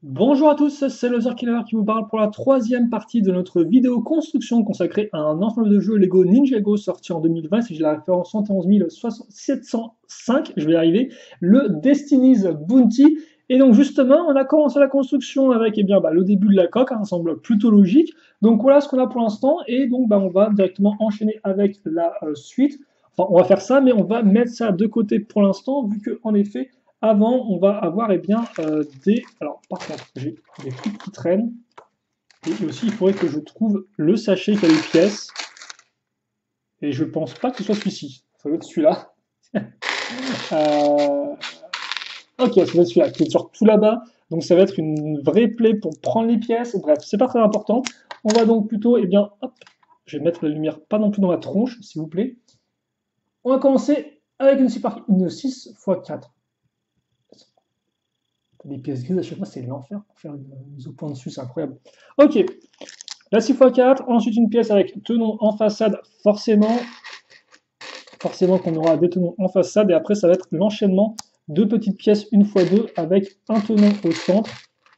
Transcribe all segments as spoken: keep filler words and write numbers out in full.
Bonjour à tous, c'est Loser Killer qui vous parle pour la troisième partie de notre vidéo construction consacrée à un ensemble de jeux Lego Ninjago sorti en deux mille vingt, si j'ai la référence cent onze mille sept cent cinq, je vais y arriver, le Destiny's Bounty. Et donc justement, on a commencé la construction avec eh bien, bah, le début de la coque, hein, ça semble plutôt logique. Donc voilà ce qu'on a pour l'instant, et donc bah, on va directement enchaîner avec la euh, suite. Enfin, on va faire ça, mais on va mettre ça de côté pour l'instant, vu que en effet, avant, on va avoir eh bien, euh, des... Alors, par contre, j'ai des trucs qui traînent. Et aussi, il faudrait que je trouve le sachet qui a les pièces. Et je pense pas que ce soit celui-ci. Ça doit être celui-là. Euh... Ok, ça doit être celui-là, qui est sur tout là-bas. Donc, ça va être une vraie plaie pour prendre les pièces. Bref, c'est pas très important. On va donc plutôt, eh bien, hop, je vais mettre la lumière pas non plus dans ma tronche, s'il vous plaît. On va commencer avec une, super... une six fois quatre. Les pièces grises à chaque fois, c'est l'enfer pour faire une mise au point dessus, c'est incroyable. Ok, la six fois quatre, ensuite une pièce avec tenon en façade, forcément, forcément qu'on aura des tenons en façade, et après ça va être l'enchaînement de petites pièces une fois deux avec un tenon au centre.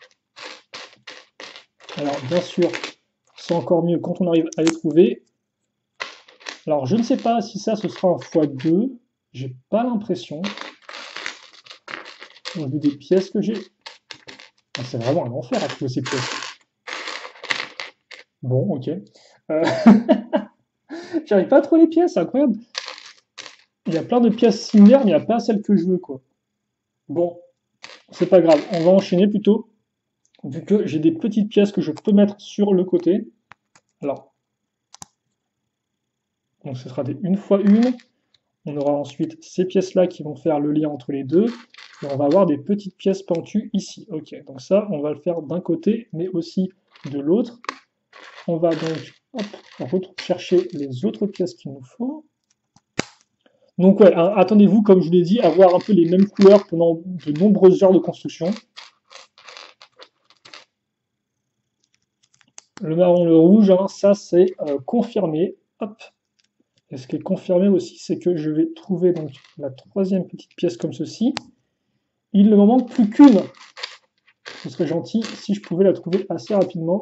Alors bien sûr, c'est encore mieux quand on arrive à les trouver. Alors je ne sais pas si ça ce sera en fois deux, j'ai pas l'impression. Au vu des pièces que j'ai, c'est vraiment un enfer à trouver ces pièces. Bon, ok. Euh... J'arrive pas à trouver les pièces, c'est incroyable. Il y a plein de pièces similaires, mais il n'y a pas celle que je veux, quoi. Bon, c'est pas grave, on va enchaîner plutôt, vu que j'ai des petites pièces que je peux mettre sur le côté. Alors, donc ce sera des une fois une. On aura ensuite ces pièces-là qui vont faire le lien entre les deux. Et on va avoir des petites pièces pentues ici. Ok, donc ça, on va le faire d'un côté, mais aussi de l'autre. On va donc hop, chercher les autres pièces qu'il nous faut. Donc ouais, attendez-vous, comme je vous l'ai dit, à avoir un peu les mêmes couleurs pendant de nombreuses heures de construction. Le marron, le rouge, hein, ça c'est euh, confirmé. Hop. Et ce qui est confirmé aussi, c'est que je vais trouver donc la troisième petite pièce comme ceci. Il ne me manque plus qu'une. Ce serait gentil si je pouvais la trouver assez rapidement.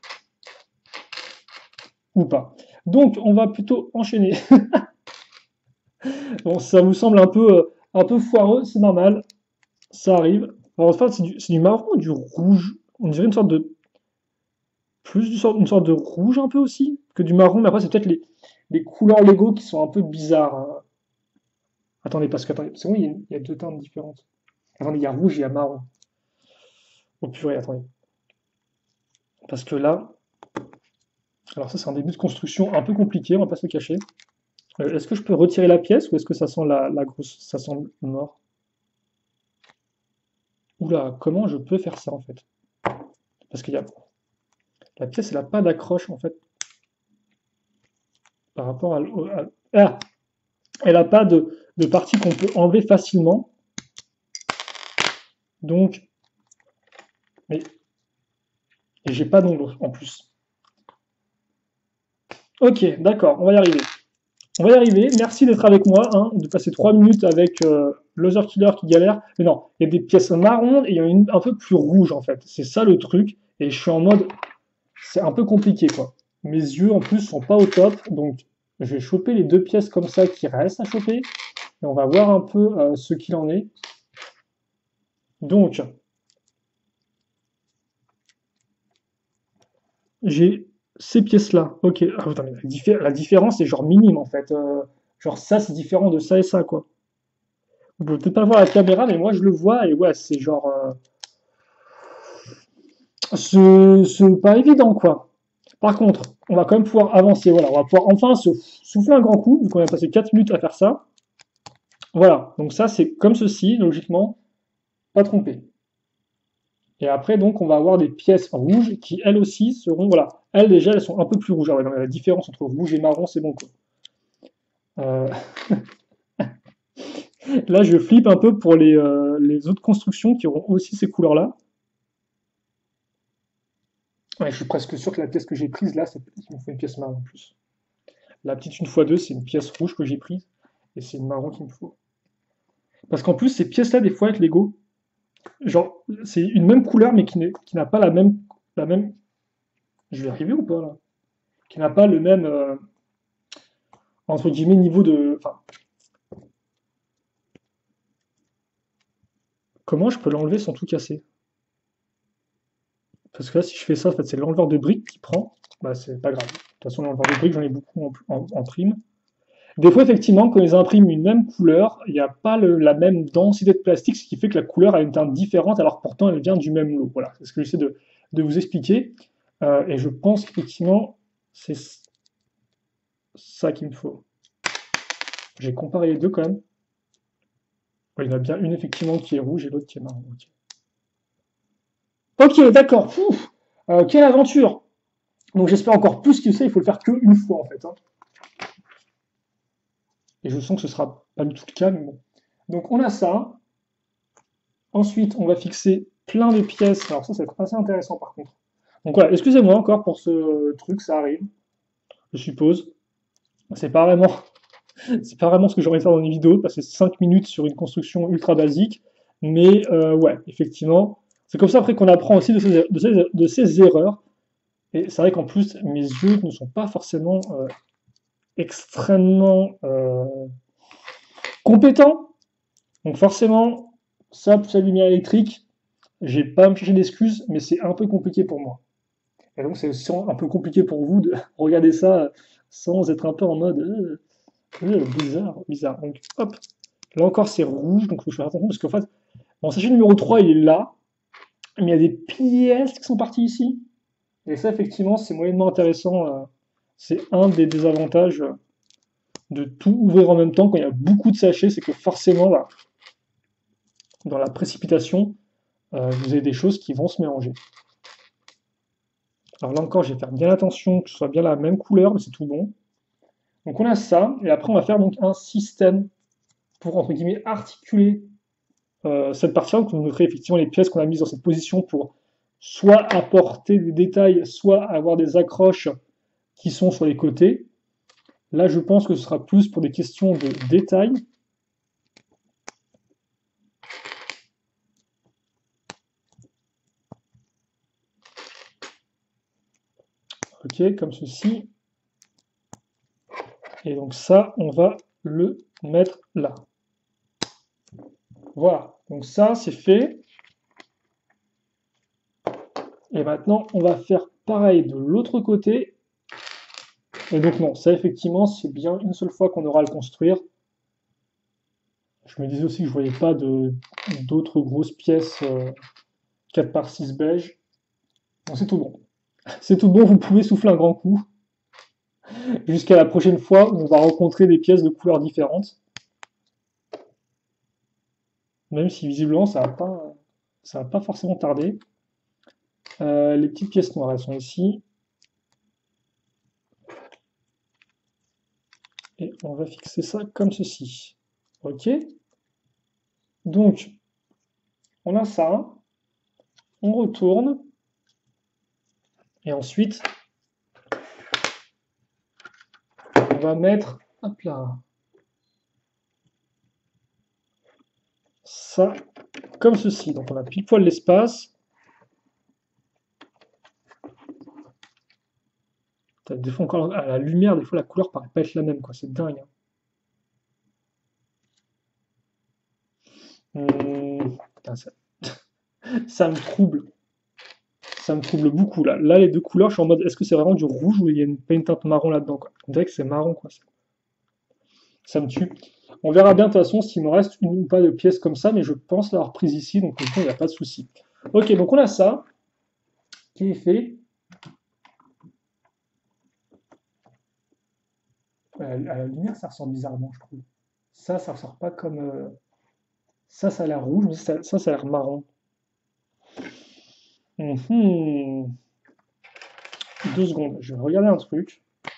Ou pas. Donc on va plutôt enchaîner. Bon, ça vous semble un peu, euh, un peu foireux, c'est normal. Ça arrive. Alors, en fait, c'est du, du marron ou du rouge? On dirait une sorte de plus du sort- une sorte de rouge un peu aussi que du marron, mais après c'est peut-être les, les couleurs Lego qui sont un peu bizarres, hein. Attendez, parce que attendez, c'est bon, il y, a, il y a deux teintes différentes. Attendez, il y a rouge et il y a marron. Oh purée, attendez. Parce que là, alors ça c'est un début de construction un peu compliqué, on va pas se le cacher. Euh, est-ce que je peux retirer la pièce ou est-ce que ça sent la, la grosse, ça sent mort? Oula, comment je peux faire ça en fait? Parce qu'il y a la pièce, elle a pas d'accroche en fait par rapport à, à- ah, elle a pas de, de partie qu'on peut enlever facilement. Donc, mais et j'ai pas d'ombre en plus. Ok, d'accord, on va y arriver. On va y arriver. Merci d'être avec moi, hein, de passer trois minutes avec euh, Loser Killer qui galère. Mais non, il y a des pièces marron et il y en a une un peu plus rouge en fait. C'est ça le truc. Et je suis en mode, c'est un peu compliqué quoi. Mes yeux en plus sont pas au top, donc je vais choper les deux pièces comme ça qui restent à choper. Et on va voir un peu euh, ce qu'il en est. Donc, j'ai ces pièces-là. Ok. Ah, attends, mais la, diffé- la différence est genre minime en fait. Euh, genre ça, c'est différent de ça et ça quoi. Vous pouvez peut-être pas voir la caméra, mais moi je le vois et ouais, c'est genre. Euh, c'est c'est pas évident quoi. Par contre, on va quand même pouvoir avancer. Voilà, on va pouvoir enfin se souffler un grand coup, vu qu'on a passé quatre minutes à faire ça. Voilà, donc ça c'est comme ceci, logiquement, pas trompé. Et après, donc, on va avoir des pièces rouges qui, elles aussi, seront, voilà, elles déjà, elles sont un peu plus rouges. Ah ouais, non, mais la différence entre rouge et marron, c'est bon quoi. Euh, Là, je flippe un peu pour les, euh, les autres constructions qui auront aussi ces couleurs-là. Ouais, je suis presque sûr que la pièce que j'ai prise là, c'est il me faut une pièce marron en plus. La petite une fois deux, c'est une pièce rouge que j'ai prise et c'est une marron qu'il me faut. Parce qu'en plus, ces pièces-là, des fois avec Lego, Genre, c'est une même couleur, mais qui n'est- qui n'a pas la même, la même. Je vais arriver ou pas là? Qui n'a pas le même, euh, entre guillemets, niveau de. Enfin, comment je peux l'enlever sans tout casser? Parce que là, si je fais ça, en fait, c'est l'enleveur de briques qui prend. Bah, c'est pas grave. De toute façon, l'enleveur de briques, j'en ai beaucoup en, en- en prime. Des fois, effectivement, quand ils impriment une même couleur, il n'y a pas le- la même densité de plastique, ce qui fait que la couleur a une teinte différente, alors que pourtant elle vient du même lot. Voilà, c'est ce que j'essaie de, de vous expliquer. Euh, et je pense qu'effectivement, c'est ça qu'il me faut. J'ai comparé les deux quand même. Ouais, il y en a bien une effectivement qui est rouge et l'autre qui est marron. Ok, ok, d'accord. Pouf. Euh, quelle aventure! Donc j'espère encore plus que ça, il faut le faire qu'une fois en fait, hein. Et je sens que ce sera pas du tout le cas, mais bon. Donc on a ça. Ensuite, on va fixer plein de pièces. Alors ça, ça va être assez intéressant par contre. Donc voilà, excusez-moi encore pour ce truc, ça arrive, je suppose. C'est pas vraiment, c'est pas vraiment ce que j'aurais faire dans une vidéo, passer cinq minutes sur une construction ultra basique. Mais euh, ouais, effectivement, c'est comme ça après qu'on apprend aussi de ces, de ces- de ces erreurs. Et c'est vrai qu'en plus, mes yeux ne sont pas forcément euh, extrêmement euh, compétents. Donc forcément, ça plus la lumière électrique, j'ai pas à me chercher d'excuses, mais c'est un peu compliqué pour moi. Et donc c'est aussi un peu compliqué pour vous de regarder ça sans être un peu en mode euh, euh, bizarre, bizarre. Donc hop, là encore c'est rouge, donc il faut faire attention parce qu'en fait, mon sachet numéro trois il est là, mais il y a des pièces qui sont parties ici. Et ça effectivement c'est moyennement intéressant. euh, c'est un des désavantages euh, de tout ouvrir en même temps quand il y a beaucoup de sachets, c'est que forcément là, dans la précipitation, euh, vous avez des choses qui vont se mélanger. Alors là encore, je vais faire bien attention que ce soit bien la même couleur, mais c'est tout bon. Donc on a ça, et après on va faire donc un système pour entre guillemets articuler euh, cette partie-là. Donc on mettrait effectivement les pièces qu'on a mises dans cette position pour soit apporter des détails, soit avoir des accroches qui sont sur les côtés. Là, je pense que ce sera plus pour des questions de détails. Ok, comme ceci. Et donc ça, on va le mettre là. Voilà, donc ça, c'est fait. Et maintenant, on va faire pareil de l'autre côté. Et donc non, ça effectivement, c'est bien une seule fois qu'on aura à le construire. Je me disais aussi que je voyais pas de d'autres grosses pièces euh, quatre par six beige. Bon, c'est tout bon. C'est tout bon, vous pouvez souffler un grand coup. Jusqu'à la prochaine fois où on va rencontrer des pièces de couleurs différentes. Même si visiblement ça va pas, ça va pas forcément tarder. Euh, les petites pièces noires, elles sont ici. Et on va fixer ça comme ceci. Ok. Donc, on a ça. On retourne. Et ensuite, on va mettre, hop là, ça comme ceci. Donc on a pile poil l'espace. Des fois encore à la lumière, des fois la couleur paraît pas être la même, quoi. C'est dingue, hein. Hum, putain, ça, ça me trouble. Ça me trouble beaucoup là. Là, les deux couleurs, je suis en mode, est-ce que c'est vraiment du rouge ou il y a une, pas une teinte marron là-dedans, quoi. On dirait que c'est marron, quoi. Ça me tue. On verra bien de toute façon s'il me reste une ou pas de pièces comme ça, mais je pense l'avoir prise ici, donc au fond, il n'y a pas de souci. Ok, donc on a ça qui est fait. À la lumière, ça ressort bizarrement, je trouve. Ça, ça ressort pas comme. euh, Ça, ça a l'air rouge, mais ça, ça, ça a l'air marron. Mhm. Deux secondes, je vais regarder un truc.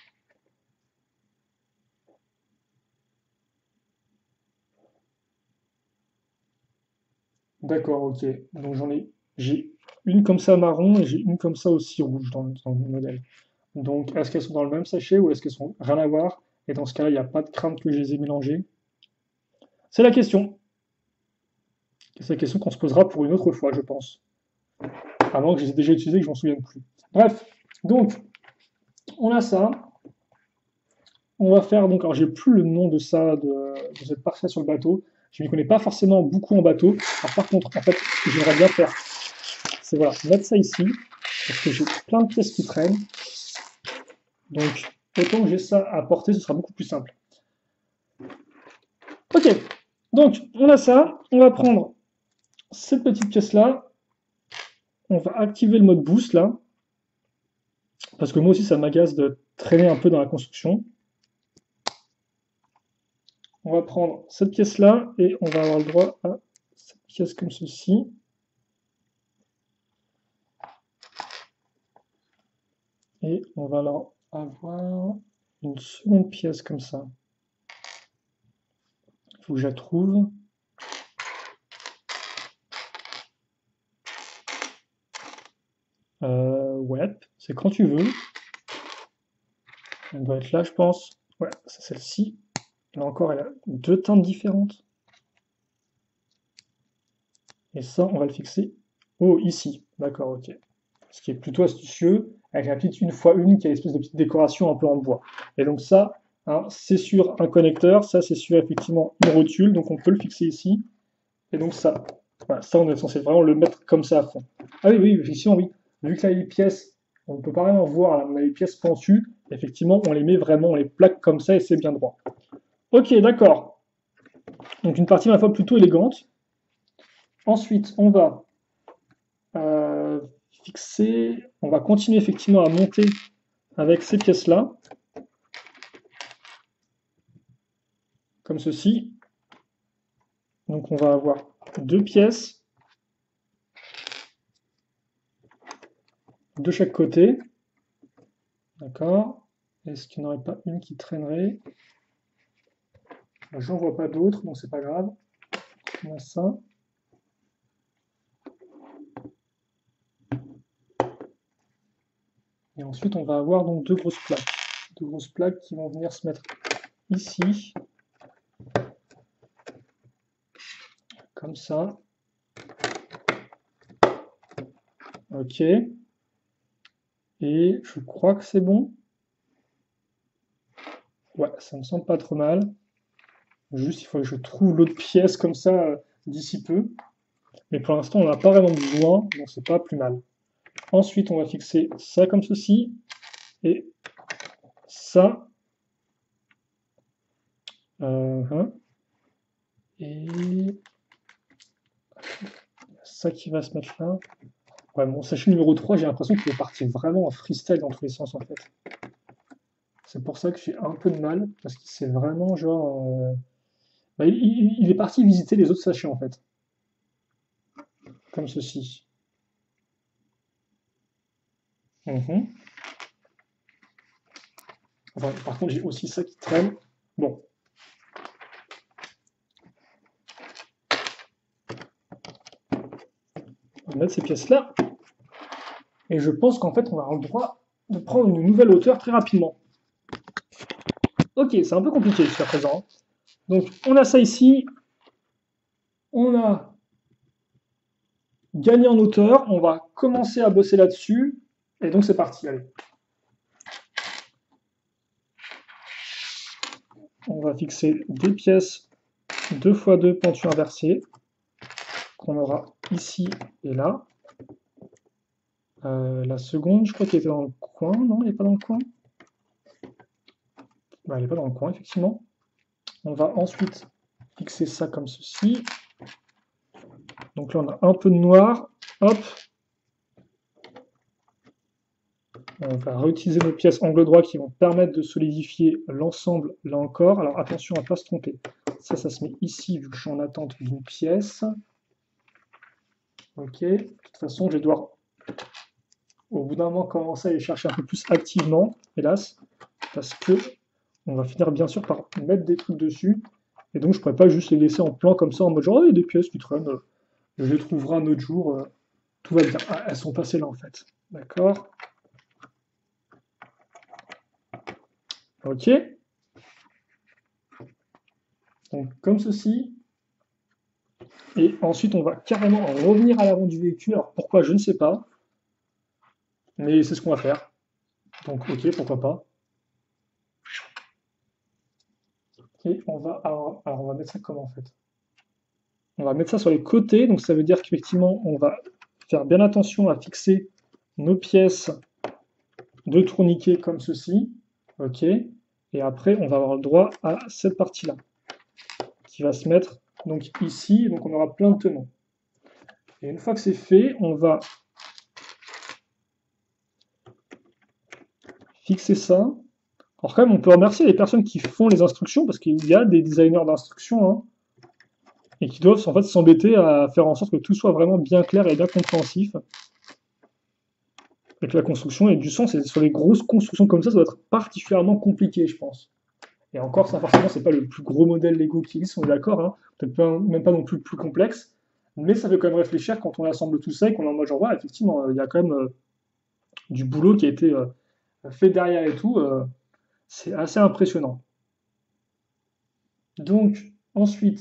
D'accord, ok. Donc j'en ai. J'ai une comme ça marron et j'ai une comme ça aussi rouge dans, le dans le modèle. Donc est-ce qu'elles sont dans le même sachet ou est-ce qu'elles sont rien à voir? Et dans ce cas-là, il n'y a pas de crainte que je les ai mélangées. C'est la question. C'est la question qu'on se posera pour une autre fois, je pense. À moins que je les ai déjà utilisés et que je m'en souvienne plus. Bref, donc, on a ça. On va faire, donc, alors j'ai plus le nom de ça, de, de cette partie sur le bateau. Je ne m'y connais pas forcément beaucoup en bateau. Alors, par contre, en fait, ce que j'aimerais bien faire, c'est voilà, mettre ça ici, parce que j'ai plein de pièces qui traînent. Donc, autant que j'ai ça à porter, ce sera beaucoup plus simple. Ok, donc on a ça. On va prendre cette petite pièce-là. On va activer le mode boost là, parce que moi aussi ça m'agace de traîner un peu dans la construction. On va prendre cette pièce-là et on va avoir le droit à cette pièce comme ceci. Et on va alors avoir une seconde pièce comme ça. Il faut que je la trouve. Euh, ouais, c'est quand tu veux. Elle doit être là, je pense. Ouais, c'est celle-ci. Là encore, elle a deux teintes différentes. Et ça, on va le fixer oh, ici. D'accord, ok. Ce qui est plutôt astucieux, avec la petite une fois une qui a une espèce de petite décoration un peu en bois. Et donc ça, hein, c'est sur un connecteur, ça c'est sur effectivement une rotule, donc on peut le fixer ici. Et donc ça, voilà, ça on est censé vraiment le mettre comme ça à fond. Ah oui, oui, effectivement, oui. Vu que là, les pièces, on ne peut pas vraiment voir, là, on a les pièces pentues, effectivement, on les met vraiment, on les plaque comme ça et c'est bien droit. Ok, d'accord. Donc une partie à la fois plutôt élégante. Ensuite, on va euh, fixer, on va continuer effectivement à monter avec ces pièces-là, comme ceci. Donc on va avoir deux pièces de chaque côté. D'accord. Est-ce qu'il n'y en aurait pas une qui traînerait? J'en vois pas d'autres, donc c'est pas grave. On a ça. Et ensuite, on va avoir donc deux grosses plaques. Deux grosses plaques qui vont venir se mettre ici. Comme ça. Ok. Et je crois que c'est bon. Ouais, ça me semble pas trop mal. Juste, il faut que je trouve l'autre pièce comme ça euh, d'ici peu. Mais pour l'instant, on n'a pas vraiment besoin, donc c'est pas plus mal. Ensuite, on va fixer ça comme ceci. Et ça. Euh, et ça qui va se mettre là. Ouais, mon sachet numéro trois, j'ai l'impression qu'il est parti vraiment en freestyle dans tous les sens en fait. C'est pour ça que j'ai un peu de mal, parce qu'il c'est vraiment genre. Euh, bah, il, il- il est parti visiter les autres sachets en fait. Comme ceci. Mhm. Enfin, par contre, j'ai aussi ça qui traîne. Bon. On va mettre ces pièces-là. Et je pense qu'en fait, on va avoir le droit de prendre une nouvelle hauteur très rapidement. Ok, c'est un peu compliqué jusqu'à présent. Donc, on a ça ici. On a gagné en hauteur. On va commencer à bosser là-dessus. Et donc, c'est parti. Allez. On va fixer des pièces deux fois deux pentu inversées qu'on aura ici et là. Euh, la seconde, je crois qu'elle était dans le coin. Non, elle n'est pas dans le coin. Bah, elle n'est pas dans le coin, effectivement. On va ensuite fixer ça comme ceci. Donc là, on a un peu de noir. Hop. On va réutiliser nos pièces angle droit qui vont permettre de solidifier l'ensemble là encore. Alors attention à ne pas se tromper. Ça, ça se met ici vu que je suis en attente d'une pièce. Ok. De toute façon, je vais devoir au bout d'un moment commencer à les chercher un peu plus activement, hélas, parce que on va finir bien sûr par mettre des trucs dessus. Et donc je ne pourrais pas juste les laisser en plan comme ça en mode genre oh, il y a des pièces qui traînent, je les trouverai un autre jour, euh, tout va bien. Ah, elles sont passées là en fait. D'accord. Ok. Donc comme ceci. Et ensuite, on va carrément revenir à l'avant du véhicule. Alors pourquoi, je ne sais pas. Mais c'est ce qu'on va faire. Donc ok, pourquoi pas. Et on va, alors, alors, on va mettre ça comment en fait? On va mettre ça sur les côtés, donc ça veut dire qu'effectivement, on va faire bien attention à fixer nos pièces de tourniquet comme ceci. Ok. Et après, on va avoir le droit à cette partie-là, qui va se mettre donc ici, donc on aura plein de tenons. Et une fois que c'est fait, on va fixer ça. Alors quand même, on peut remercier les personnes qui font les instructions, parce qu'il y a des designers d'instructions, hein, et qui doivent en fait s'embêter à faire en sorte que tout soit vraiment bien clair et bien compréhensif. Et que la construction ait du sens, et sur les grosses constructions comme ça, ça doit être particulièrement compliqué, je pense. Et encore, ça forcément, c'est pas le plus gros modèle Lego qui existe, on est d'accord, hein, peut-être même pas non plus le plus complexe, mais ça fait quand même réfléchir quand on assemble tout ça et qu'on est en mode genre, ouais, effectivement, il y a quand même euh, du boulot qui a été euh, fait derrière et tout, euh, c'est assez impressionnant. Donc, ensuite,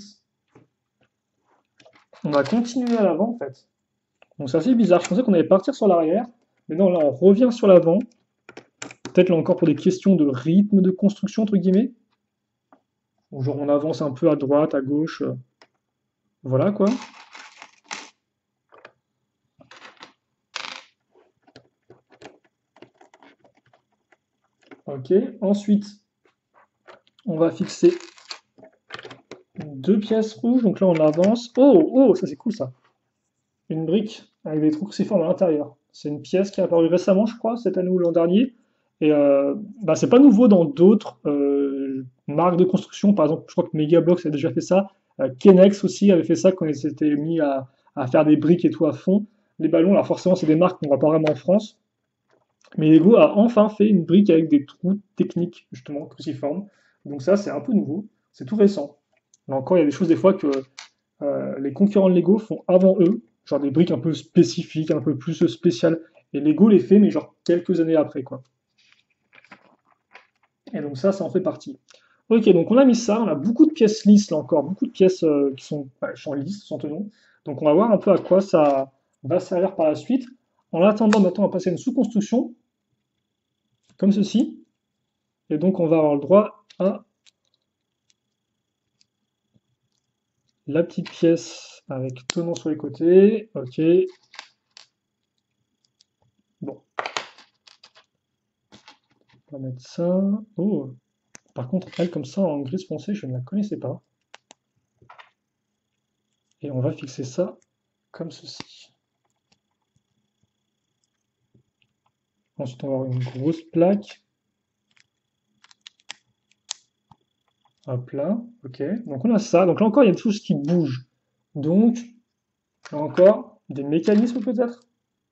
on va continuer à l'avant, en fait. Donc, c'est assez bizarre. Je pensais qu'on allait partir sur l'arrière, mais non, là, on revient sur l'avant. Peut-être là encore pour des questions de rythme de construction, entre guillemets. Ou genre, on avance un peu à droite, à gauche. euh, Voilà, quoi. Ok. Ensuite, on va fixer deux pièces rouges. Donc là, on avance. Oh, oh, ça c'est cool, ça. Une brique avec des trous cruciformes à l'intérieur. C'est une pièce qui est apparue récemment, je crois, cette année ou l'an dernier. Et euh, bah, c'est pas nouveau dans d'autres euh, marques de construction. Par exemple, je crois que Megablox a déjà fait ça. Euh, Kenex aussi avait fait ça quand ils s'étaient mis à, à faire des briques et tout à fond. Les ballons, alors forcément, c'est des marques qu'on voit pas vraiment en France. Mais Lego a enfin fait une brique avec des trous techniques, justement, cruciformes. Donc ça, c'est un peu nouveau. C'est tout récent. Là encore, il y a des choses des fois que euh, les concurrents de Lego font avant eux, genre des briques un peu spécifiques, un peu plus spéciales. Et Lego les fait, mais genre quelques années après, quoi. Et donc ça, ça en fait partie. Ok, donc on a mis ça, on a beaucoup de pièces lisses là encore, beaucoup de pièces euh, qui sont, ouais, sont lisses, sans tenons. Donc on va voir un peu à quoi ça va servir par la suite. En attendant, maintenant, on va passer à une sous-construction, comme ceci. Et donc on va avoir le droit à la petite pièce avec tenons sur les côtés. Ok. Bon, on va mettre ça. Oh, par contre, elle comme ça en gris foncé, je ne la connaissais pas. Et on va fixer ça comme ceci. Ensuite, on va avoir une grosse plaque. Hop là, ok. Donc on a ça. Donc là encore, il y a des choses qui bougent. Donc, là encore, des mécanismes peut-être.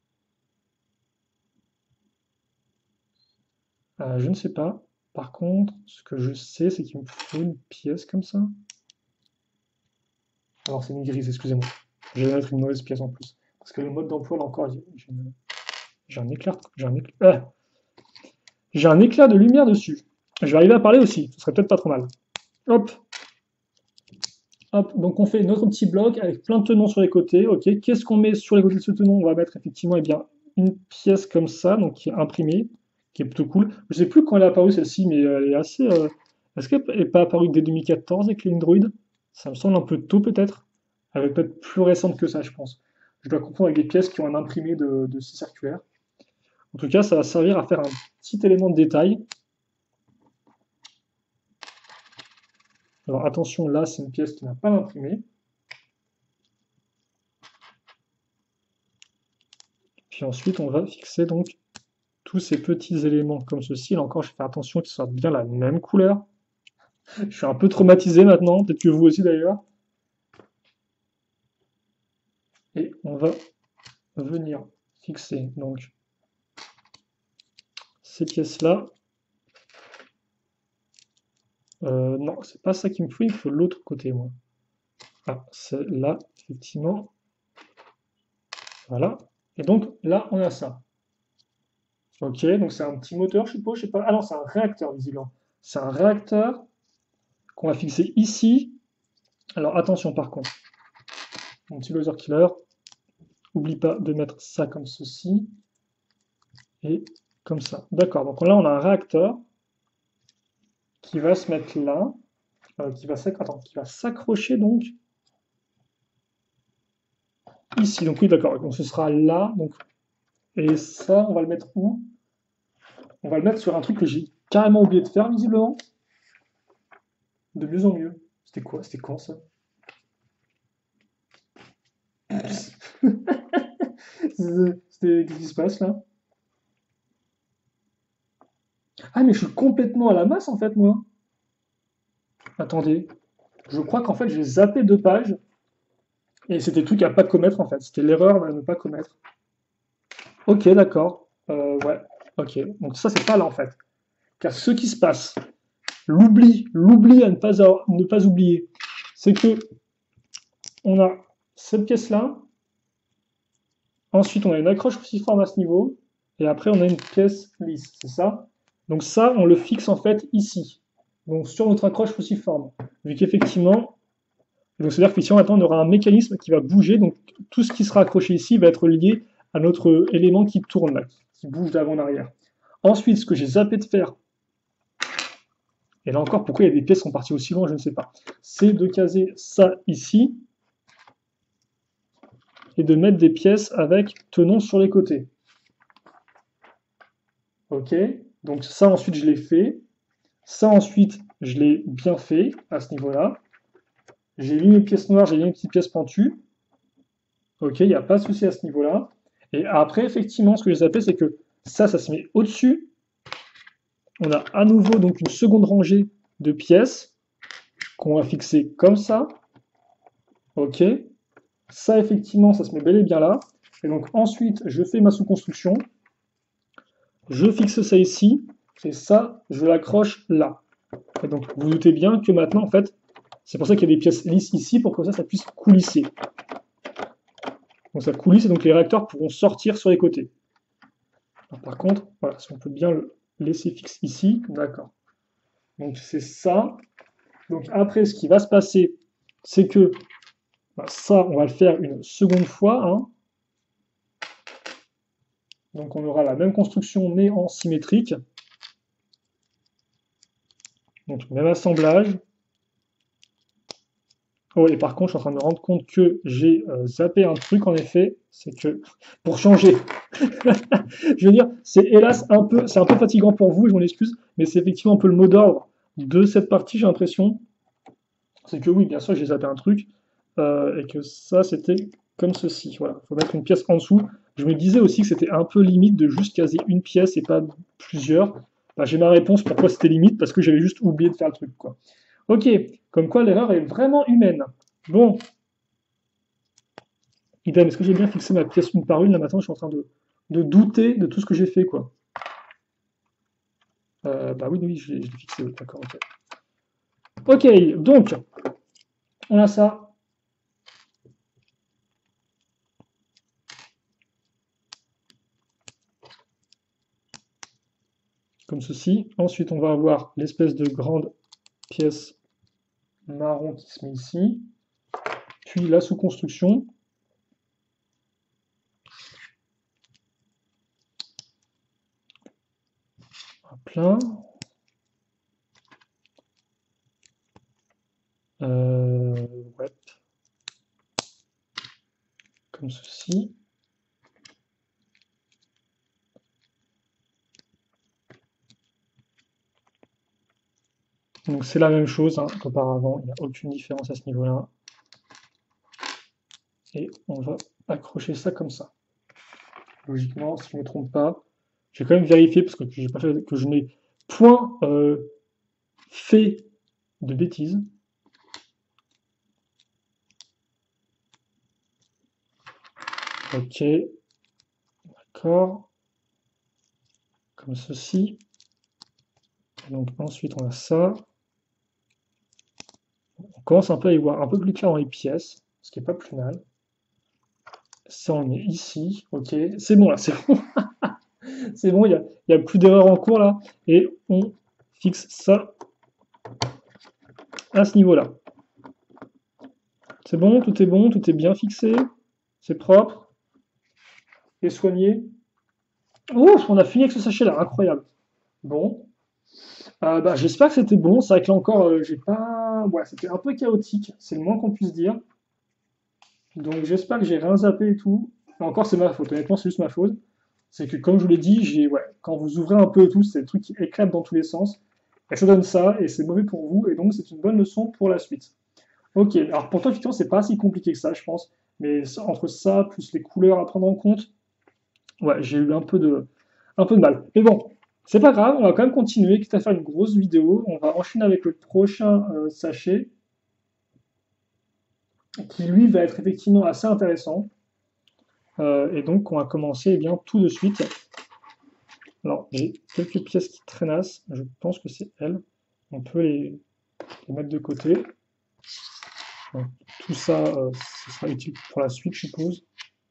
Euh, je ne sais pas. Par contre, ce que je sais, c'est qu'il me faut une pièce comme ça. Alors c'est une grise, excusez-moi. Je vais mettre une mauvaise pièce en plus. Parce que le mode d'emploi, là encore, j'ai un éclair. J'ai un éclair. Ah, j'ai un éclair de lumière dessus. Je vais arriver à parler aussi. Ce serait peut-être pas trop mal. Hop. Hop. Donc on fait notre petit bloc avec plein de tenons sur les côtés. Ok. Qu'est-ce qu'on met sur les côtés de ce tenon? On va mettre effectivement eh bien, une pièce comme ça, donc qui est imprimée, qui est plutôt cool. Je sais plus quand elle est apparue celle-ci, mais elle est assez. Euh... Est-ce qu'elle n'est pas apparue dès deux mille quatorze avec les Android? Ça me semble un peu tôt peut-être. Elle est peut-être plus récente que ça, je pense. Je dois comprendre avec des pièces qui ont un imprimé de, de scie circulaire. En tout cas, ça va servir à faire un petit élément de détail. Alors attention, là, c'est une pièce qui n'a pas d'imprimé. Puis ensuite, on va fixer donc tous ces petits éléments comme ceci. Là encore, je vais faire attention qu'ils soient bien la même couleur. Je suis un peu traumatisé maintenant, peut-être que vous aussi d'ailleurs. Et on va venir fixer donc ces pièces-là. Euh, non, c'est pas ça qu'il me faut, il me faut l'autre côté, moi. Ah, c'est là, effectivement. Voilà. Et donc là, on a ça. Ok, donc c'est un petit moteur, je suppose, je sais pas. Ah non, c'est un réacteur, visiblement. C'est un réacteur qu'on va fixer ici. Alors attention par contre. mon petit laser killer. N'oublie pas de mettre ça comme ceci. Et comme ça. D'accord, donc là on a un réacteur qui va se mettre là, euh, qui va s'accrocher donc ici. Donc oui, d'accord, donc ce sera là. Donc, et ça, on va le mettre où? On va le mettre sur un truc que j'ai carrément oublié de faire, visiblement. De mieux en mieux. C'était quoi? C'était quand ça? C'était... Qu'est-ce qui se passe là? Ah mais je suis complètement à la masse en fait moi. Attendez. Je crois qu'en fait j'ai zappé deux pages. Et c'était le truc à pas commettre en fait. C'était l'erreur à ne pas commettre. Ok, d'accord. Euh, ouais. Ok. Donc ça c'est pas là en fait. Car ce qui se passe, l'oubli, l'oubli à ne pas, à ne pas oublier, c'est que on a cette pièce-là. Ensuite on a une accroche cruciforme à ce niveau. Et après on a une pièce lisse. C'est ça? Donc ça, on le fixe en fait ici. Donc sur notre accroche cruciforme. Vu qu'effectivement, donc c'est-à-dire qu'effectivement maintenant on aura un mécanisme qui va bouger. Donc tout ce qui sera accroché ici va être lié à notre élément qui tourne là, qui bouge d'avant en arrière. Ensuite, ce que j'ai zappé de faire, et là encore, pourquoi il y a des pièces qui sont parties aussi loin, je ne sais pas, c'est de caser ça ici et de mettre des pièces avec tenons sur les côtés. Ok, donc ça ensuite je l'ai fait. Ça ensuite je l'ai bien fait à ce niveau-là. J'ai mis mes pièces noires, j'ai mis mes petites pièces pentues. Ok, il n'y a pas de souci à ce niveau-là. Et après, effectivement, ce que j'ai zappé, c'est que ça, ça se met au-dessus. On a à nouveau donc une seconde rangée de pièces qu'on va fixer comme ça. Ok. Ça, effectivement, ça se met bel et bien là. Et donc ensuite, je fais ma sous-construction. Je fixe ça ici. Et ça, je l'accroche là. Et donc, vous, vous doutez bien que maintenant, en fait, c'est pour ça qu'il y a des pièces lisses ici, pour que ça, ça puisse coulisser. Donc ça coulisse et donc les réacteurs pourront sortir sur les côtés. Alors, par contre, voilà, si on peut bien le laisser fixe ici, d'accord. Donc c'est ça. Donc après, ce qui va se passer, c'est que bah, ça, on va le faire une seconde fois. Hein. Donc on aura la même construction, mais en symétrique. Donc même assemblage. Oh, et par contre, je suis en train de me rendre compte que j'ai euh, zappé un truc, en effet, c'est que, pour changer, je veux dire, c'est hélas un peu, c'est un peu fatigant pour vous, je m'en excuse, mais c'est effectivement un peu le mot d'ordre de cette partie, j'ai l'impression. C'est que oui, bien sûr, j'ai zappé un truc, euh, et que ça, c'était comme ceci. Voilà, il faut mettre une pièce en dessous. Je me disais aussi que c'était un peu limite de juste caser une pièce et pas plusieurs. Bah, j'ai ma réponse pourquoi c'était limite, parce que j'avais juste oublié de faire le truc, quoi. Ok, comme quoi l'erreur est vraiment humaine. Bon. Idem, est-ce que j'ai bien fixé ma pièce une par une? Là maintenant, je suis en train de, de douter de tout ce que j'ai fait, quoi. Euh, bah oui, oui, je l'ai fixé, oui, d'accord, ok. Ok, donc, on a ça. Comme ceci. Ensuite, on va avoir l'espèce de grande pièce marron qui se met ici. Puis la sous-construction. Plein. Euh, ouais. Comme ceci. Donc c'est la même chose hein, qu'auparavant, il n'y a aucune différence à ce niveau-là. Et on va accrocher ça comme ça. Logiquement, si je ne me trompe pas, j'ai quand même vérifié parce que, j'ai pas fait, que je n'ai point euh, fait de bêtises. Ok, d'accord, comme ceci. Donc ensuite on a ça. On commence un peu à y voir un peu plus clair dans les pièces, ce qui n'est pas plus mal. Ça on est ici, ok, c'est bon là, c'est bon. C'est bon, il n'y a, a plus d'erreur en cours là. Et on fixe ça à ce niveau-là. C'est bon, tout est bon, tout est bien fixé. C'est propre et soigné. Ouf, on a fini avec ce sachet-là, incroyable. Bon, Euh, bah, j'espère que c'était bon. C'est vrai que là encore, euh, j'ai pas. Ouais, c'était un peu chaotique, c'est le moins qu'on puisse dire. Donc j'espère que j'ai rien zappé et tout. Mais encore, c'est ma faute. Honnêtement, c'est juste ma faute. C'est que comme je vous l'ai dit, j'ai ouais, quand vous ouvrez un peu et tout, c'est des trucs qui éclatent dans tous les sens. Et ça donne ça, et c'est mauvais pour vous, et donc c'est une bonne leçon pour la suite. Ok, alors pour toi, effectivement, c'est pas si compliqué que ça, je pense. Mais ça- entre ça, plus les couleurs à prendre en compte, ouais, j'ai eu un peu de, un peu de mal. Mais bon, c'est pas grave, on va quand même continuer, quitte à faire une grosse vidéo. On va enchaîner avec le prochain euh, sachet, qui lui va être effectivement assez intéressant. Euh, et donc, on va commencer eh bien, tout de suite. Alors, j'ai quelques pièces qui traînassent, je pense que c'est elles. On peut les, les mettre de côté. Donc, tout ça, euh, ce sera utile pour la suite, je suppose.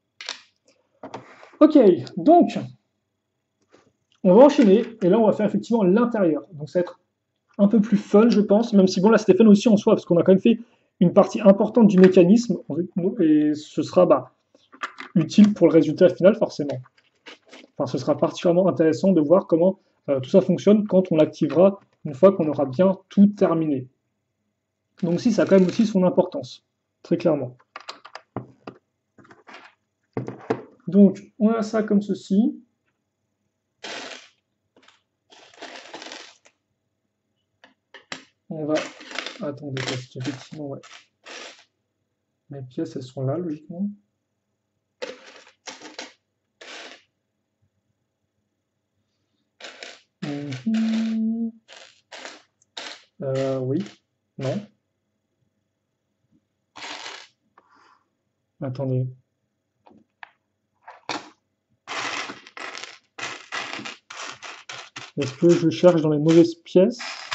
Ok, donc, on va enchaîner, et là, on va faire effectivement l'intérieur. Donc, ça va être un peu plus fun, je pense, même si bon, là, c'était fun aussi en soi, parce qu'on a quand même fait une partie importante du mécanisme, et ce sera bah, utile pour le résultat final, forcément. Enfin, ce sera particulièrement intéressant de voir comment euh, tout ça fonctionne quand on l'activera une fois qu'on aura bien tout terminé. Donc si, ça a quand même aussi son importance, très clairement. Donc, on a ça comme ceci. On va... Attendez, parce qu'effectivement, ouais. Les pièces, elles sont là, logiquement. Mmh. Euh, oui. Non. Attendez. Est-ce que je cherche dans les mauvaises pièces?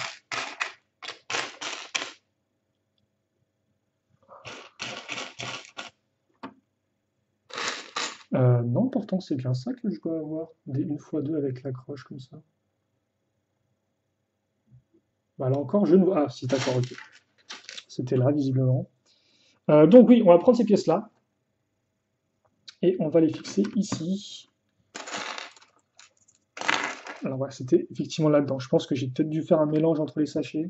Euh, non, pourtant c'est bien ça que je dois avoir. Des une fois deux avec l'accroche comme ça. Bah là encore, je ne vois. Ah, si, d'accord, ok. C'était là, visiblement. Euh, donc oui, on va prendre ces pièces-là. Et on va les fixer ici. Alors ouais, c'était effectivement là-dedans. Je pense que j'ai peut-être dû faire un mélange entre les sachets.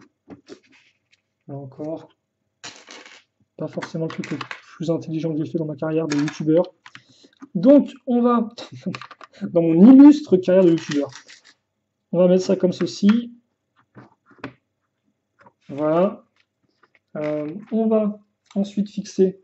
Là encore. Pas forcément le truc le plus intelligent que j'ai fait dans ma carrière de youtubeur. Donc, on va, dans mon illustre carrière de youtubeur, on va mettre ça comme ceci. Voilà. Euh, on va ensuite fixer,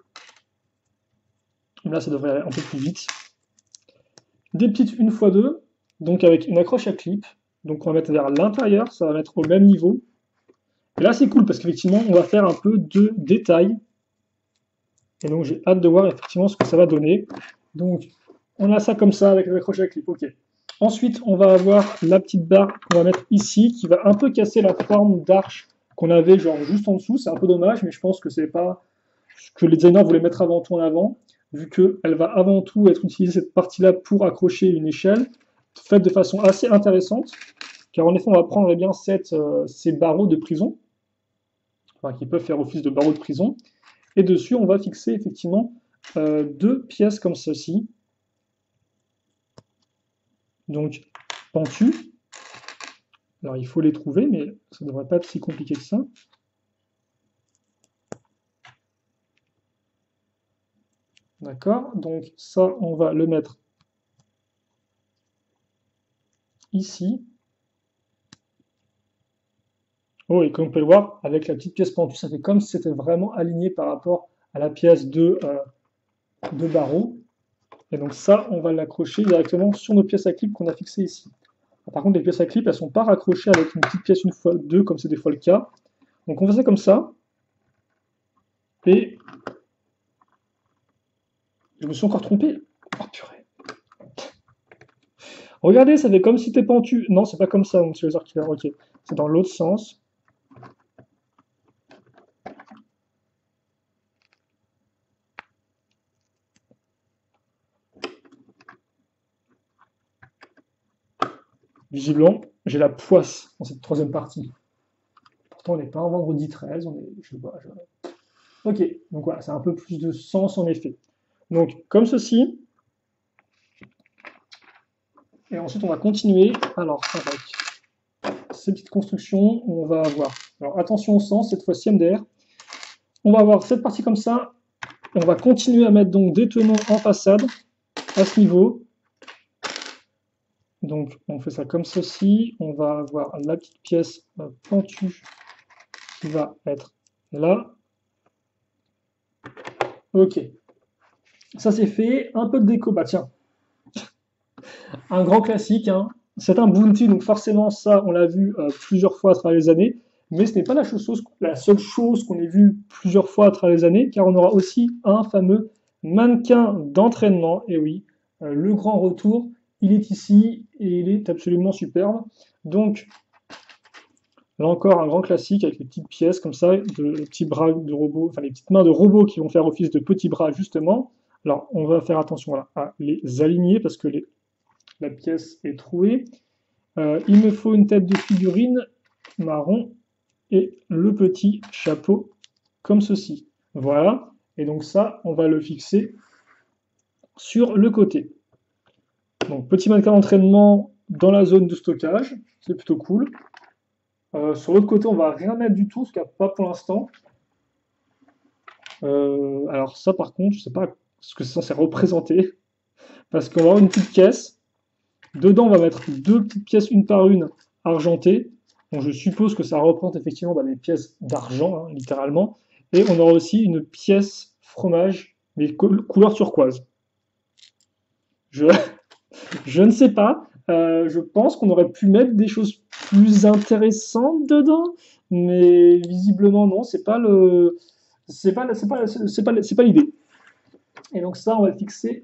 là ça devrait aller un peu plus vite, des petites une fois deux, donc avec une accroche à clip. Donc on va mettre vers l'intérieur, ça va mettre au même niveau. Et là c'est cool parce qu'effectivement on va faire un peu de détail. Et donc j'ai hâte de voir effectivement ce que ça va donner. Donc on a ça comme ça avec l'accroche à clip, ok. Ensuite on va avoir la petite barre qu'on va mettre ici qui va un peu casser la forme d'arche qu'on avait genre juste en dessous. C'est un peu dommage, mais je pense que c'est pas ce que les designers voulaient mettre avant tout en avant, vu qu'elle va avant tout être utilisée cette partie-là pour accrocher une échelle, faite de façon assez intéressante, car en effet on va prendre eh bien cette, euh, ces barreaux de prison, enfin, qui peuvent faire office de barreaux de prison, et dessus on va fixer effectivement euh, deux pièces comme ceci, donc pentues. Alors il faut les trouver, mais ça ne devrait pas être si compliqué que ça. D'accord, donc ça on va le mettre ici. Oh, et comme on peut le voir, avec la petite pièce pentue, ça fait comme si c'était vraiment aligné par rapport à la pièce de, euh, de barreau. Et donc ça, on va l'accrocher directement sur nos pièces à clip qu'on a fixées ici. Par contre, les pièces à clip, elles ne sont pas raccrochées avec une petite pièce une fois deux, comme c'est des fois le cas. Donc on fait ça comme ça. Et je me suis encore trompé. Oh purée. Regardez, ça fait comme si c'était pentu. Non, c'est pas comme ça, monsieur Laser Killer. Ok, c'est dans l'autre sens. Visiblement, j'ai la poisse dans cette troisième partie. Pourtant, on n'est pas un vendredi treize, on est, je sais pas, je- Ok, donc voilà, c'est un peu plus de sens en effet. Donc comme ceci, et ensuite on va continuer. Alors avec ces petites constructions, on va avoir. Alors attention au sens, cette fois-ci M D R. On va avoir cette partie comme ça. On va continuer à mettre donc des tenons en façade à ce niveau. Donc on fait ça comme ceci. On va avoir la petite pièce euh, pentue qui va être là. Ok. Ça c'est fait. Un peu de déco. Bah tiens, un grand classique, hein. C'est un bounty, donc forcément ça, on l'a vu euh, plusieurs fois à travers les années, mais ce n'est pas la, chose, la seule chose qu'on ait vu plusieurs fois à travers les années, car on aura aussi un fameux mannequin d'entraînement, et oui, euh, le grand retour, il est ici, et il est absolument superbe. Donc, là encore, un grand classique avec les petites pièces comme ça, de, les petits bras de robot, enfin les petites mains de robots qui vont faire office de petits bras justement. Alors, on va faire attention voilà, à les aligner, parce que les la pièce est trouée. Euh, il me faut une tête de figurine marron et le petit chapeau comme ceci. Voilà. Et donc ça, on va le fixer sur le côté. Donc petit mannequin d'entraînement dans la zone de stockage, c'est plutôt cool. Euh, sur l'autre côté, on va rien mettre du tout, en tout cas pas pour l'instant. Euh, alors ça, par contre, je sais pas ce que c'est censé représenter, parce qu'on va avoir une petite caisse. Dedans, on va mettre deux petites pièces, une par une, argentées. Donc, je suppose que ça représente effectivement bah, des pièces d'argent, hein, littéralement. Et on aura aussi une pièce fromage, mais couleur turquoise. Je, je ne sais pas. Euh, je pense qu'on aurait pu mettre des choses plus intéressantes dedans, mais visiblement non. C'est pas le, c'est pas, c'est pas, c'est pas, c'est pas l'idée. Et donc ça, on va le fixer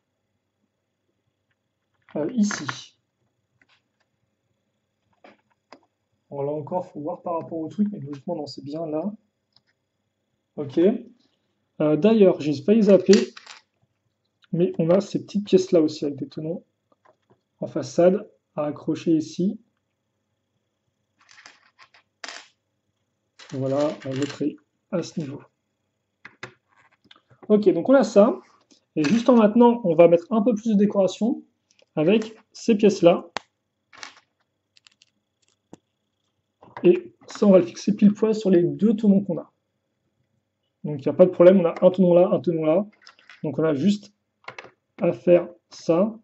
euh, ici. Alors là encore, il faut voir par rapport au truc, mais logiquement, non, c'est bien là. Ok. Euh, D'ailleurs, j'ai failli zapper, mais on a ces petites pièces-là aussi avec des tenons en façade à accrocher ici. Voilà, l'autre est à ce niveau. Ok, donc on a ça. Et juste en maintenant, on va mettre un peu plus de décoration avec ces pièces-là. Et ça, on va le fixer pile poil sur les deux tenons qu'on a. Donc il n'y a pas de problème, on a un tenon là, un tenon là. Donc on a juste à faire ça.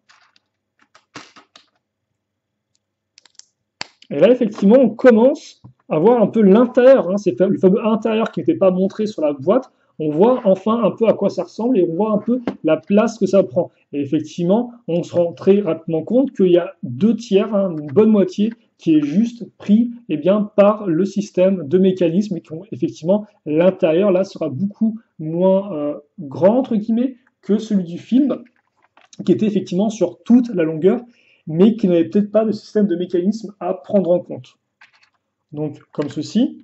Et là, effectivement, on commence à voir un peu l'intérieur. Hein, c'est le fameux intérieur qui n'était pas montré sur la boîte. On voit enfin un peu à quoi ça ressemble et on voit un peu la place que ça prend. Et effectivement, on se rend très rapidement compte qu'il y a deux tiers, hein, une bonne moitié, qui est juste pris eh bien, par le système de mécanismes et qui ont effectivement l'intérieur là sera beaucoup moins euh, grand entre guillemets que celui du film, qui était effectivement sur toute la longueur, mais qui n'avait peut-être pas de système de mécanisme à prendre en compte. Donc, comme ceci.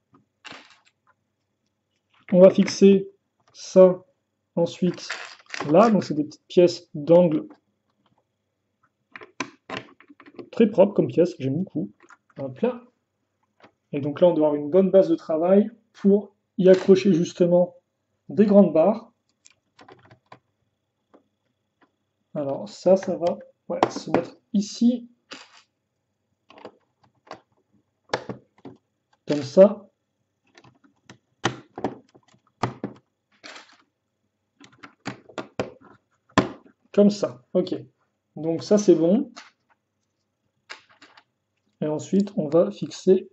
On va fixer ça ensuite là. Donc, c'est des petites pièces d'angle très propres comme pièces, j'aime beaucoup. Hop là. Et donc là, on doit avoir une bonne base de travail pour y accrocher justement des grandes barres. Alors ça, ça va ouais, se mettre ici. Comme ça. Comme ça, ok. Donc ça, c'est bon. Et ensuite, on va fixer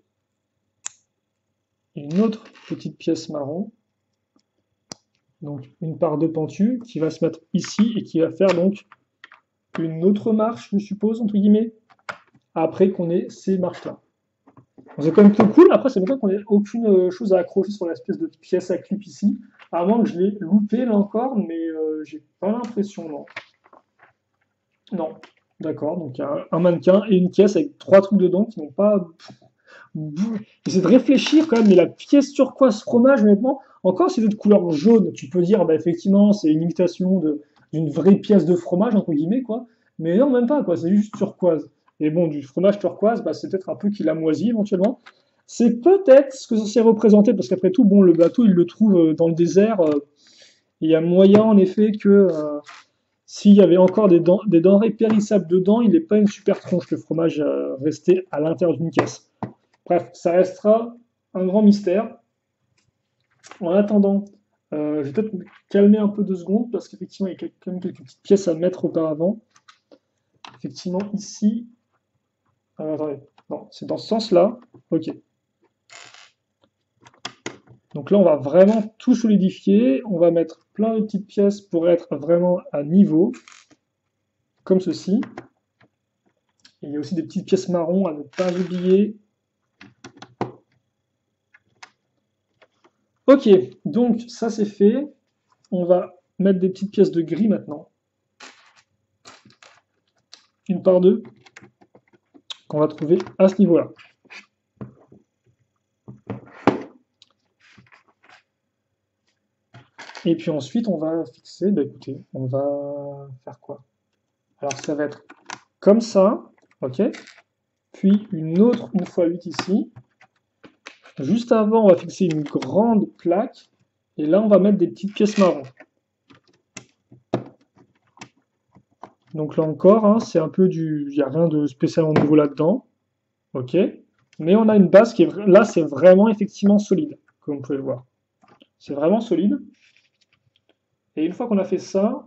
une autre petite pièce marron. Donc une part de pentu qui va se mettre ici et qui va faire donc une autre marche, je suppose, entre guillemets, après qu'on ait ces marches-là. C'est quand même plutôt cool. Après, c'est bien qu'on ait aucune chose à accrocher sur l'espèce de pièce à clip ici, à moins que je l'ai loupé là encore, mais euh, j'ai pas l'impression, non. Non, d'accord. Donc il y a un mannequin et une pièce avec trois trucs dedans qui n'ont pas. J'essaie de réfléchir quand même, mais la pièce turquoise fromage, honnêtement, encore si c'est de couleur jaune, tu peux dire, bah, effectivement, c'est une imitation d'une vraie pièce de fromage, entre guillemets, quoi. Mais non, même pas, quoi, c'est juste turquoise. Et bon, du fromage turquoise, bah, c'est peut-être un peu qu'il a moisi éventuellement. C'est peut-être ce que ça s'est représenté, parce qu'après tout, bon, le bateau, il le trouve dans le désert. Euh, il y a moyen, en effet, que euh, s'il y avait encore des, den des denrées périssables dedans, il n'est pas une super tronche, le fromage euh, resté à l'intérieur d'une caisse. Bref, ça restera un grand mystère. En attendant, euh, je vais peut-être me calmer un peu deux secondes, parce qu'effectivement, il y a quand même quelques petites pièces à mettre auparavant. Effectivement, ici... Euh, attendez, non, c'est dans ce sens-là. Ok. Donc là, on va vraiment tout solidifier. On va mettre plein de petites pièces pour être vraiment à niveau, comme ceci. Et il y a aussi des petites pièces marron à ne pas oublier. Ok, donc ça c'est fait. On va mettre des petites pièces de gris maintenant. Une par deux, qu'on va trouver à ce niveau-là. Et puis ensuite, on va fixer, bah écoutez, on va faire quoi? Alors ça va être comme ça, ok? Puis une autre une fois huit ici. Juste avant, on va fixer une grande plaque. Et là, on va mettre des petites pièces marron. Donc là encore, hein, c'est un peu du... Il n'y a rien de spécialement nouveau là-dedans. Ok? Mais on a une base qui est... Là, c'est vraiment effectivement solide, comme vous pouvez le voir. C'est vraiment solide. Et une fois qu'on a fait ça,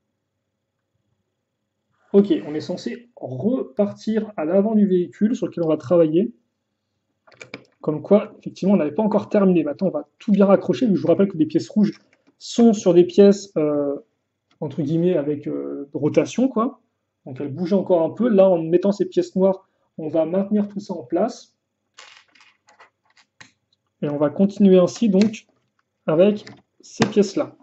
ok, on est censé repartir à l'avant du véhicule sur lequel on va travailler. Comme quoi, effectivement, on n'avait pas encore terminé. Maintenant, on va tout bien raccrocher. Je vous rappelle que les pièces rouges sont sur des pièces, euh, entre guillemets, avec euh, rotation, quoi. Donc elles bougent encore un peu. Là, en mettant ces pièces noires, on va maintenir tout ça en place. Et on va continuer ainsi, donc, avec ces pièces-là.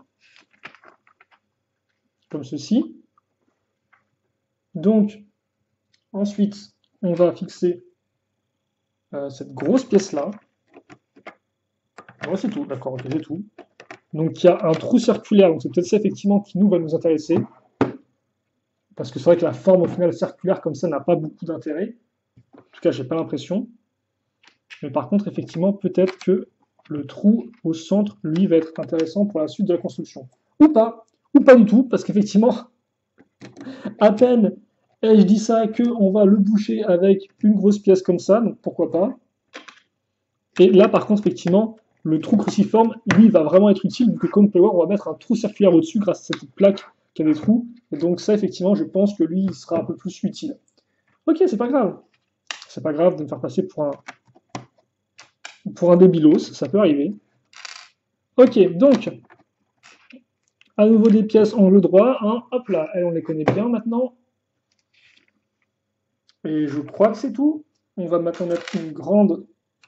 Comme ceci. Donc, ensuite, on va fixer euh, cette grosse pièce-là. Ouais, c'est tout, d'accord, ok, c'est tout. Donc, il y a un trou circulaire, donc c'est peut-être ça, effectivement, qui nous va nous intéresser. Parce que c'est vrai que la forme, au final, circulaire, comme ça, n'a pas beaucoup d'intérêt. En tout cas, j'ai pas l'impression. Mais par contre, effectivement, peut-être que le trou au centre, lui, va être intéressant pour la suite de la construction. Ou pas, ou pas du tout, parce qu'effectivement, à peine ai-je dit ça, qu'on va le boucher avec une grosse pièce comme ça, donc pourquoi pas. Et là, par contre, effectivement, le trou cruciforme, lui, va vraiment être utile, vu que comme vous pouvez voir, on va mettre un trou circulaire au-dessus grâce à cette plaque qui a des trous. Et donc ça, effectivement, je pense que lui, il sera un peu plus utile. Ok, c'est pas grave. C'est pas grave de me faire passer pour un, pour un débilos, ça peut arriver. Ok, donc, à nouveau des pièces angle droit, hein, hop là, elles, on les connaît bien maintenant. Et je crois que c'est tout. On va maintenant mettre une grande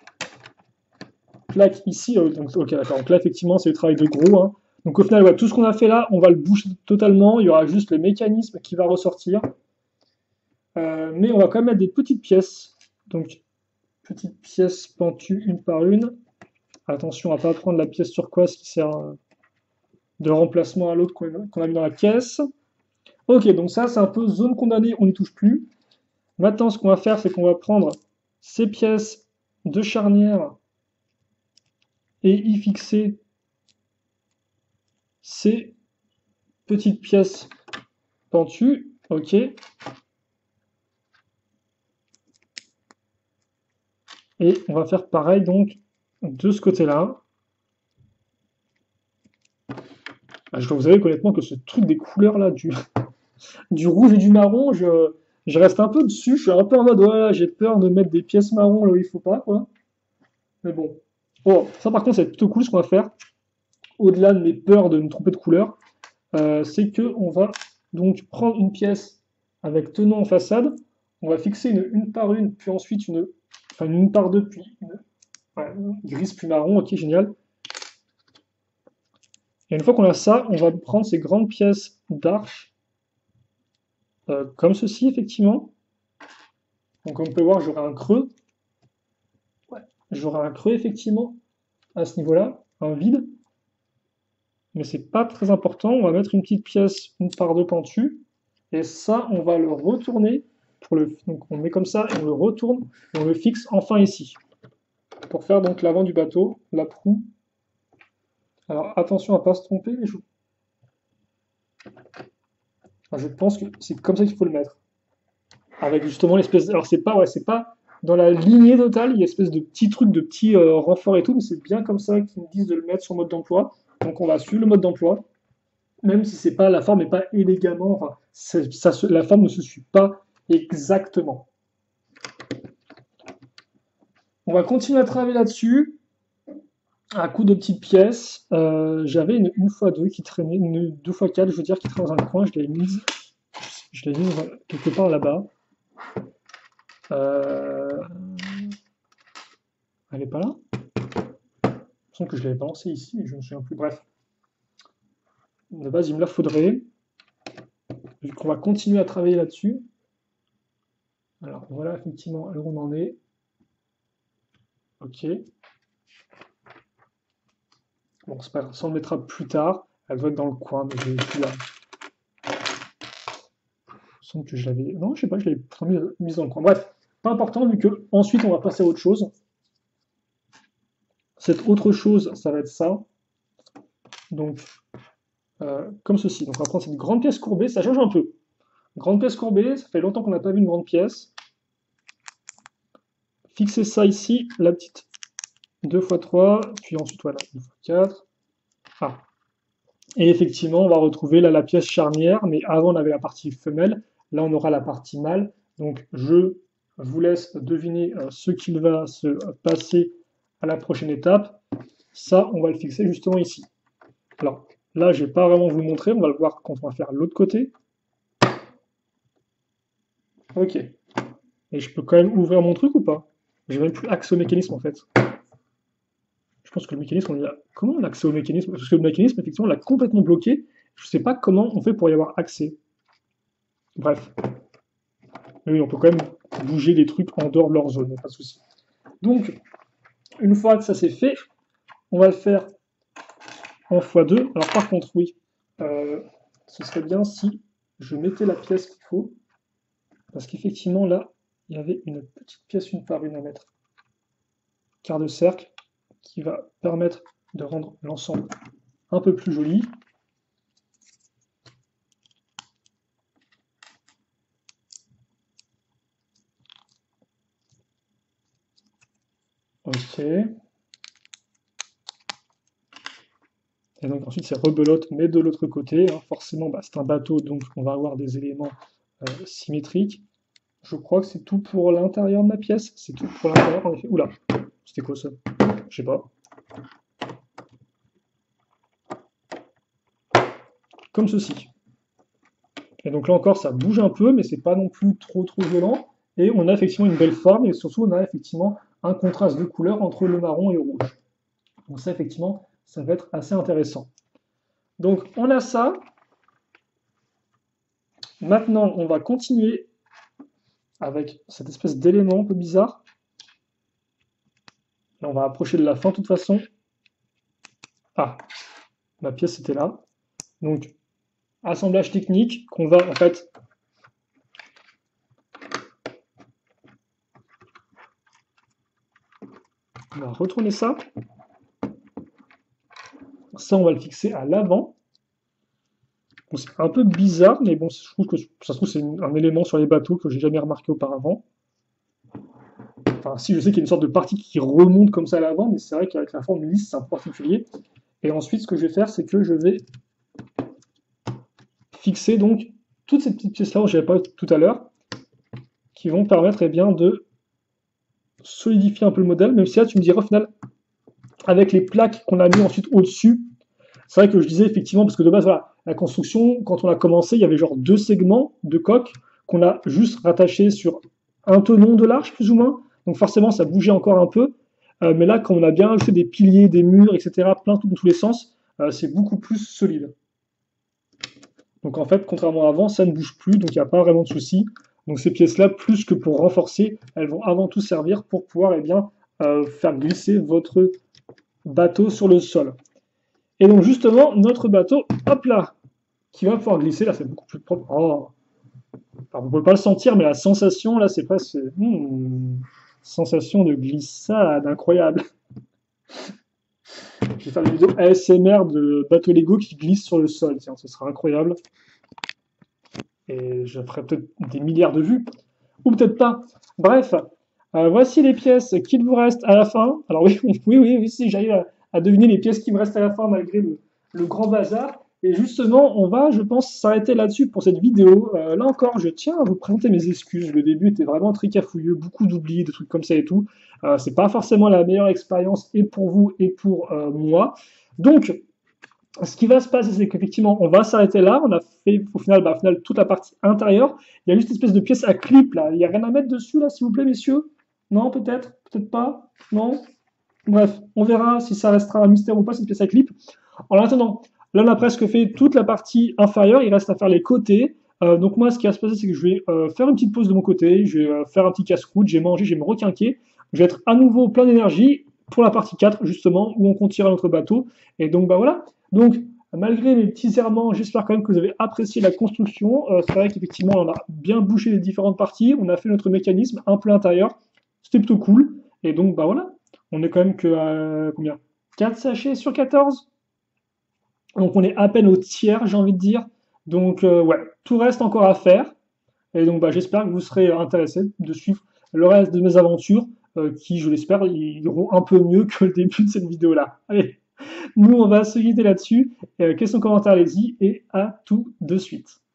plaque ici. Euh, donc, ok, d'accord. Donc là, effectivement, c'est le travail de gros. Hein. Donc au final, ouais, tout ce qu'on a fait là, on va le boucher totalement. Il y aura juste le mécanisme qui va ressortir. Euh, mais on va quand même mettre des petites pièces. Donc, petites pièces pentues une par une. Attention à ne pas prendre la pièce turquoise qui sert de remplacement à l'autre qu'on a mis dans la caisse. Ok, donc ça, c'est un peu zone condamnée, on n'y touche plus. Maintenant, ce qu'on va faire, c'est qu'on va prendre ces pièces de charnière et y fixer ces petites pièces pentues. Ok. Et on va faire pareil donc de ce côté-là. Je dois vous avouer honnêtement que ce truc des couleurs là, du, du rouge et du marron, je, je reste un peu dessus. Je suis un peu en mode, ouais, j'ai peur de mettre des pièces marron là où il faut pas, quoi. Mais bon. Bon, ça par contre, c'est plutôt cool ce qu'on va faire. Au-delà de mes peurs de me tromper de couleur, euh, c'est que on va donc prendre une pièce avec tenant en façade. On va fixer une, une par une, puis ensuite une, enfin une par deux, puis une, ouais, grise puis marron. Ok, génial. Et une fois qu'on a ça, on va prendre ces grandes pièces d'arche, euh, comme ceci, effectivement. Donc, comme on peut voir, j'aurai un creux. Ouais, j'aurai un creux, effectivement, à ce niveau-là, un vide. Mais c'est pas très important. On va mettre une petite pièce, une par deux pentue. Et ça, on va le retourner. Pour le... Donc, on met comme ça, et on le retourne, et on le fixe enfin ici. pour faire donc l'avant du bateau, la proue. Alors attention à ne pas se tromper. Je, enfin, je pense que c'est comme ça qu'il faut le mettre. Avec justement l'espèce. Alors c'est pas, ouais, c'est pas dans la lignée totale, il y a une espèce de petits trucs, de petits euh, renforts et tout, mais c'est bien comme ça qu'ils me disent de le mettre sur mode d'emploi. Donc on va suivre le mode d'emploi, même si c'est pas la forme n'est pas élégamment, enfin, c'est- ça se- la forme ne se suit pas exactement. On va continuer à travailler là-dessus. À coup de petites pièces, euh, j'avais une, une fois deux qui traînait, une deux fois quatre, je veux dire, qui traînait dans un coin, je l'ai mise, je l'ai mise dans- quelque part là-bas. Euh, Elle est pas là? Il me semble que je l'avais pas lancée ici, mais je ne me souviens plus. Bref, de base, il me la faudrait. Vu qu'on va continuer à travailler là-dessus. Alors voilà effectivement là où on en est. Ok. Bon, c'est pas grave, ça on le mettra plus tard. Elle doit être dans le coin, mais je l'ai plus là. Il me semble que je l'avais. Non, je sais pas, je l'avais pourtant mise mise dans le coin. Bref, pas important, vu que ensuite on va passer à autre chose. Cette autre chose, ça va être ça. Donc, euh, comme ceci. Donc on va prendre cette grande pièce courbée, ça change un peu. Grande pièce courbée, ça fait longtemps qu'on n'a pas vu une grande pièce. Fixer ça ici, la petite deux fois trois, puis ensuite voilà, deux fois quatre. Ah. Et effectivement, on va retrouver là la pièce charnière, mais avant on avait la partie femelle, là on aura la partie mâle. Donc je vous laisse deviner euh, ce qu'il va se passer à la prochaine étape. Ça, on va le fixer justement ici. Alors là, je ne vais pas vraiment vous le montrer, on va le voir quand on va faire l'autre côté. Ok. Et je peux quand même ouvrir mon truc ou pas? J'ai même plus accès au mécanisme en fait. Je pense que le mécanisme, on y a... Comment on a accès au mécanisme? Parce que le mécanisme, effectivement, on l'a complètement bloqué. Je ne sais pas comment on fait pour y avoir accès. Bref. Mais oui, on peut quand même bouger des trucs en dehors de leur zone, pas de souci. Donc, une fois que ça c'est fait, on va le faire en fois deux. Alors par contre, oui, euh, ce serait bien si je mettais la pièce qu'il faut. Parce qu'effectivement, là, il y avait une petite pièce une par une à mettre. Quart de cercle qui va permettre de rendre l'ensemble un peu plus joli. Ok. Et donc ensuite c'est rebelote, mais de l'autre côté. Hein. Forcément, bah, c'est un bateau, donc on va avoir des éléments euh, symétriques. Je crois que c'est tout pour l'intérieur de ma pièce. C'est tout pour l'intérieur en effet. Oula, c'était quoi ça? Je sais pas. Comme ceci. Et donc là encore, ça bouge un peu, mais c'est pas non plus trop trop violent. Et on a effectivement une belle forme, et surtout on a effectivement un contraste de couleur entre le marron et le rouge. Donc ça effectivement, ça va être assez intéressant. Donc on a ça. Maintenant, on va continuer avec cette espèce d'élément un peu bizarre. Là, on va approcher de la fin de toute façon. Ah, ma pièce était là. Donc, assemblage technique qu'on va en fait on va retourner ça. Ça, on va le fixer à l'avant. Bon, c'est un peu bizarre, mais bon, je trouve que ça se trouve c'est un élément sur les bateaux que j'ai jamais remarqué auparavant. Enfin, si je sais qu'il y a une sorte de partie qui remonte comme ça à l'avant, mais c'est vrai qu'avec la forme lisse, c'est un peu particulier. Et ensuite, ce que je vais faire, c'est que je vais fixer donc toutes ces petites pièces-là dont j'avais parlé tout à l'heure, qui vont permettre eh bien, de solidifier un peu le modèle, même si là, tu me diras au final, avec les plaques qu'on a mis ensuite au-dessus, c'est vrai que je disais effectivement, parce que de base, voilà, la construction, quand on a commencé, il y avait genre deux segments de coque qu'on a juste rattachés sur un tenon de l'arche, plus ou moins. Donc forcément, ça bougeait encore un peu. Euh, mais là, quand on a bien ajouté des piliers, des murs, et cetera, plein tout dans tous les sens, euh, c'est beaucoup plus solide. Donc en fait, contrairement à avant, ça ne bouge plus, donc il n'y a pas vraiment de souci. Donc ces pièces-là, plus que pour renforcer, elles vont avant tout servir pour pouvoir eh bien, euh, faire glisser votre bateau sur le sol. Et donc justement, notre bateau, hop là, qui va pouvoir glisser, là c'est beaucoup plus propre. Oh. Alors, vous ne pouvez pas le sentir, mais la sensation, là, c'est presque... Hmm. Sensation de glissade incroyable. Je vais faire une vidéo A S M R de bateau Lego qui glisse sur le sol. Tiens, ce sera incroyable. Et je ferai peut-être des milliards de vues. Ou peut-être pas. Bref, euh, voici les pièces qu'il vous reste à la fin. Alors oui, oui, oui, oui, si j'arrive à, à deviner les pièces qui me restent à la fin malgré le, le grand bazar. Et justement, on va, je pense, s'arrêter là-dessus pour cette vidéo. Euh, là encore, je tiens à vous présenter mes excuses. Le début était vraiment très cafouilleux, beaucoup d'oublis, des trucs comme ça et tout. Euh, c'est pas forcément la meilleure expérience et pour vous et pour euh, moi. Donc, ce qui va se passer, c'est qu'effectivement, on va s'arrêter là. On a fait au final, bah, au final toute la partie intérieure. Il y a juste une espèce de pièce à clip là. Il n'y a rien à mettre dessus là, s'il vous plaît, messieurs? Non, peut-être? Peut-être pas? Non? Bref, on verra si ça restera un mystère ou pas, cette pièce à clip. En attendant, là, on a presque fait toute la partie inférieure. Il reste à faire les côtés. Euh, donc moi, ce qui va se passer, c'est que je vais euh, faire une petite pause de mon côté. Je vais euh, faire un petit casse-croûte. J'ai mangé, je vais me requinquer. Je vais être à nouveau plein d'énergie pour la partie quatre, justement, où on continuera notre bateau. Et donc, bah voilà. Donc, malgré mes petits errements, j'espère quand même que vous avez apprécié la construction. Euh, c'est vrai qu'effectivement, on a bien bouché les différentes parties. On a fait notre mécanisme un peu intérieur. C'était plutôt cool. Et donc, bah voilà. On est quand même que à combien? quatre sachets sur quatorze. Donc on est à peine au tiers, j'ai envie de dire. Donc euh, ouais, tout reste encore à faire. Et donc bah, j'espère que vous serez intéressés de suivre le reste de mes aventures, euh, qui, je l'espère, iront un peu mieux que le début de cette vidéo-là. Allez, nous on va se quitter là-dessus. Euh, question, commentaire, allez-y, et à tout de suite.